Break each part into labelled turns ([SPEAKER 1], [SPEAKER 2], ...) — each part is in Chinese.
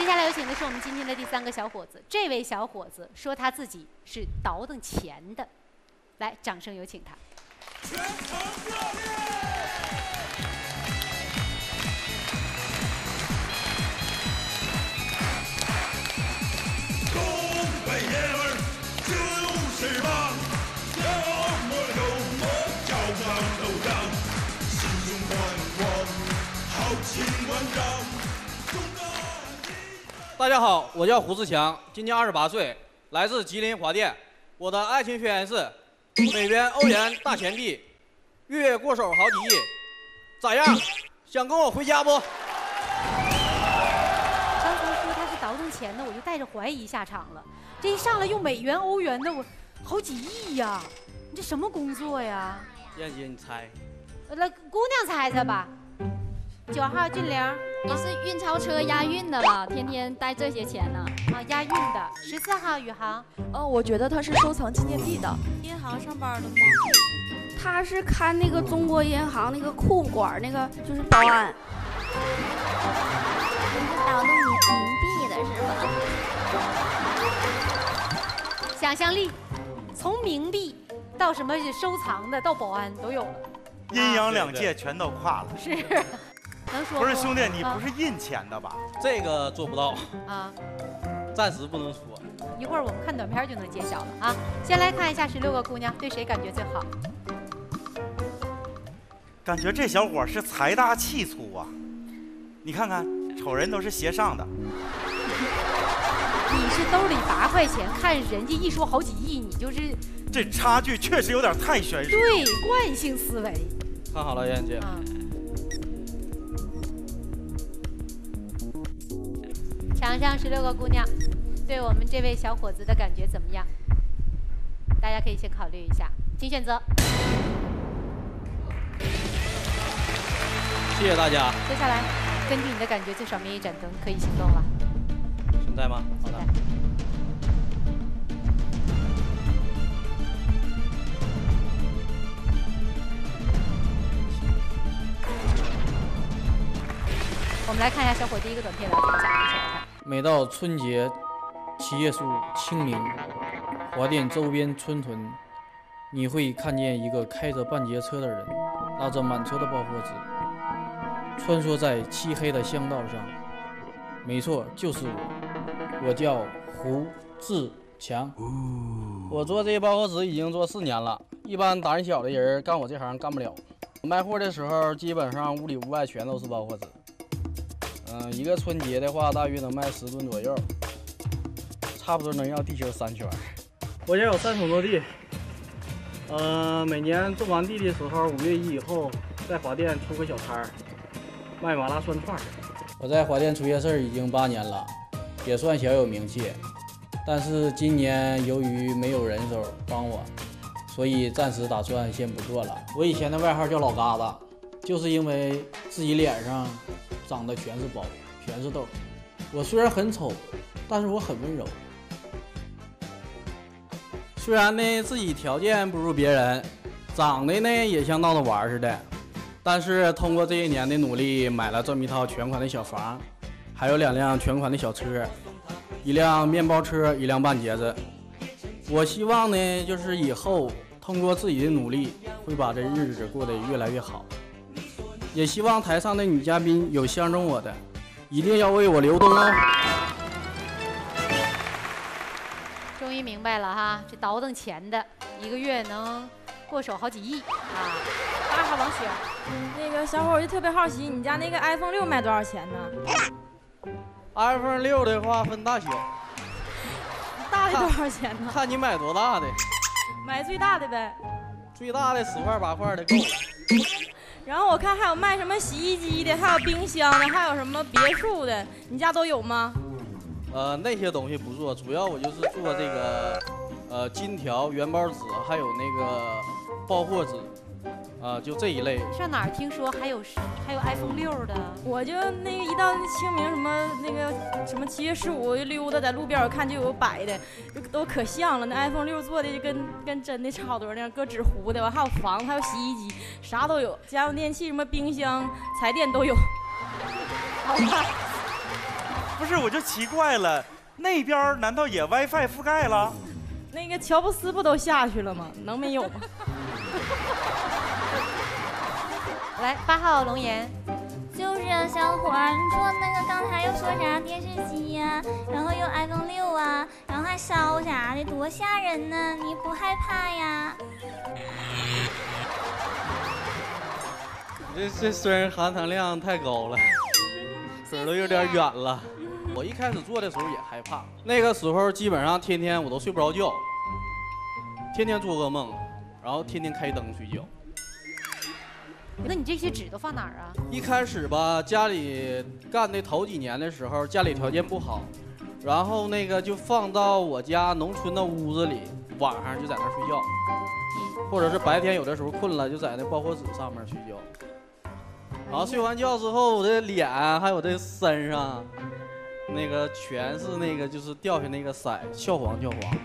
[SPEAKER 1] 接下来有请的是我们今天的第3个小伙子，这位小伙子说他自己是倒腾钱的，来，掌声有请他。全场热烈！东北爷们儿就是棒，要么有么脚上头上，心中宽广，豪情万丈。
[SPEAKER 2] 大家好，我叫胡志强，今年28岁，来自吉林华电。我的爱情宣言是：美元、欧元大钱币，月月过手好几亿。咋样？想跟我回家不？
[SPEAKER 1] 刚才说他是倒腾钱的，我就带着怀疑下场了。这一上来用美元、欧元的，我好几亿呀！你这什么工作呀？
[SPEAKER 2] 燕姐，你猜？
[SPEAKER 1] 来，姑娘猜猜吧。9号俊玲，
[SPEAKER 3] 你是运钞车押运的吧？天天带这些钱呢？
[SPEAKER 1] 啊，押运的。14号宇航，
[SPEAKER 4] 我觉得他是收藏纪念币的。
[SPEAKER 5] 银行上班的吗？他是看那个中国银行那个库管那个，就是保安。
[SPEAKER 3] 你是倒腾冥币的是
[SPEAKER 1] 吧？想象力，从冥币到什么收藏的，到保安都有了。
[SPEAKER 6] 阴阳两界全都跨了。
[SPEAKER 1] 是。能说
[SPEAKER 6] 不是兄弟，你不是印钱的吧？
[SPEAKER 2] 这个做不到
[SPEAKER 1] 啊，
[SPEAKER 2] 暂时不能说。
[SPEAKER 1] 一会儿我们看短片就能揭晓了啊！先来看一下16个姑娘对谁感觉最好。
[SPEAKER 6] 感觉这小伙是财大气粗啊！你看看，瞅人都是斜上的。
[SPEAKER 1] 你是兜里8块钱，看人家一说好几亿，你就是
[SPEAKER 6] 这差距确实有点太悬殊。
[SPEAKER 1] 对，惯性思维。
[SPEAKER 2] 看好了，燕姐。
[SPEAKER 1] 场上16个姑娘，对我们这位小伙子的感觉怎么样？大家可以先考虑一下，请选择。
[SPEAKER 2] 谢谢大家。
[SPEAKER 1] 接下来，根据你的感觉，最少灭一盏灯，可以行动了。
[SPEAKER 2] 存在吗？好的。
[SPEAKER 1] 我们来看一下小伙第一个短片，了解一下，一起来看。
[SPEAKER 7] 每到春节、7月数、清明，华电周边村屯，你会看见一个开着半截车的人，拉着满车的爆货纸，穿梭在漆黑的乡道上。没错，就是我叫胡志强。
[SPEAKER 2] 我做这爆货纸已经做4年了，一般胆小的人干我这行干不了。卖货的时候，基本上屋里屋外全都是爆货纸。一个春节的话，大约能卖10吨左右，差不多能绕地球3圈。
[SPEAKER 8] 我家有3亩多地，每年种完地的时候，5月1以后，在华电出个小摊儿，卖麻辣涮串。
[SPEAKER 7] 我在华电出夜市已经8年了，也算小有名气。但是今年由于没有人手帮我，所以暂时打算先不做了。我以前的外号叫老疙瘩，就是因为自己脸上长得全是包，全是痘。我虽然很丑，但是我很温柔。
[SPEAKER 2] 虽然呢自己条件不如别人，长得呢也像闹着玩似的，但是通过这一年的努力，买了这么一套全款的小房，还有2辆全款的小车，1辆面包车，1辆半截子。我希望呢就是以后通过自己的努力，会把这日子过得越来越好。也希望台上的女嘉宾有相中我的，一定要为我流动哦。
[SPEAKER 1] 终于明白了哈，这倒腾钱的，1个月能过手好几亿啊！8号王雪，
[SPEAKER 5] 那个小伙我就特别好奇，你家那个 iPhone 6卖多少钱呢
[SPEAKER 2] ？iPhone 6的话分大小，
[SPEAKER 5] 大的多少钱呢？
[SPEAKER 2] 看你买多大的，
[SPEAKER 5] 买最大的呗。
[SPEAKER 2] 最大的10块8块的够了。
[SPEAKER 5] 然后我看还有卖什么洗衣机的，还有冰箱的，还有什么别墅的，你家都有吗？
[SPEAKER 2] 那些东西不做，主要我就是做这个金条、元宝纸，还有那个爆货纸，就这一类。
[SPEAKER 1] 上哪儿听说还有 iPhone 6的？
[SPEAKER 5] 我就那个一到清明什么那个什么7月15，我就溜达在路边，我看就有摆的，都可像了。那 iPhone 6做的就跟真的差不多那样，搁纸糊的，完还有房子，还有洗衣机，啥都有，家用电器什么冰箱、彩电都有。
[SPEAKER 1] 好吧。
[SPEAKER 6] 不是，我就奇怪了，那边难道也 WiFi 覆盖了？
[SPEAKER 5] 那个乔布斯不都下去了吗？能没有吗？
[SPEAKER 9] 来，8号龙岩。
[SPEAKER 10] 就是啊，小伙儿，你说那个刚才又说啥电视机呀、然后又 iPhone 6啊，然后还烧啥的，多吓人呢！你不害怕呀？
[SPEAKER 2] 这声儿含糖量太高了，嘴儿都有点远了。我一开始做的时候也害怕，那个时候基本上天天我都睡不着觉，天天做噩梦，然后天天开灯睡觉。
[SPEAKER 9] 那你这些纸都放哪儿啊？
[SPEAKER 2] 一开始吧，家里干的头几年的时候，家里条件不好，然后那个就放到我家农村的屋子里，晚上就在那儿睡觉，或者是白天有的时候困了，就在那爆火纸上面睡觉。然后睡完觉之后，我的脸还有这身上，那个全是那个就是掉下那个色，焦黄焦黄。
[SPEAKER 10] 别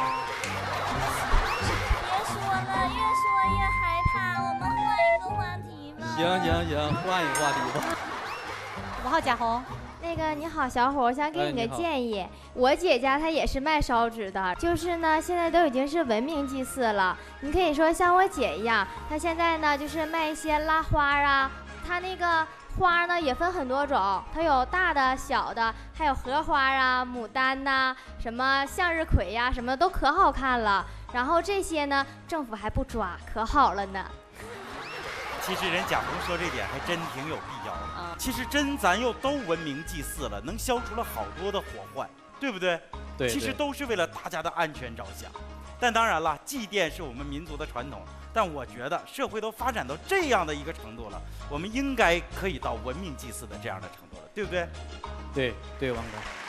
[SPEAKER 10] 说了，越说越害怕，我们换一个话题吧。
[SPEAKER 2] 行，换一个话题吧。
[SPEAKER 9] 5号贾红。
[SPEAKER 3] 那个你好，小伙，我想给你个建议。我姐家她也是卖烧纸的，就是呢，现在都已经是文明祭祀了。你可以说像我姐一样，她现在呢就是卖一些拉花啊，她那个花呢也分很多种，它有大的、小的，还有荷花啊、牡丹呐、什么向日葵呀、什么都可好看了。然后这些呢，政府还不抓，可好了呢。
[SPEAKER 6] 其实人贾红说这点还真挺有必要的。其实真咱又都文明祭祀了，能消除了好多的祸患，对不对？
[SPEAKER 2] 对。
[SPEAKER 6] 其实都是为了大家的安全着想。但当然了，祭奠是我们民族的传统。但我觉得社会都发展到这样的一个程度了，我们应该可以到文明祭祀的这样的程度了，对不对？
[SPEAKER 2] 对，王哥。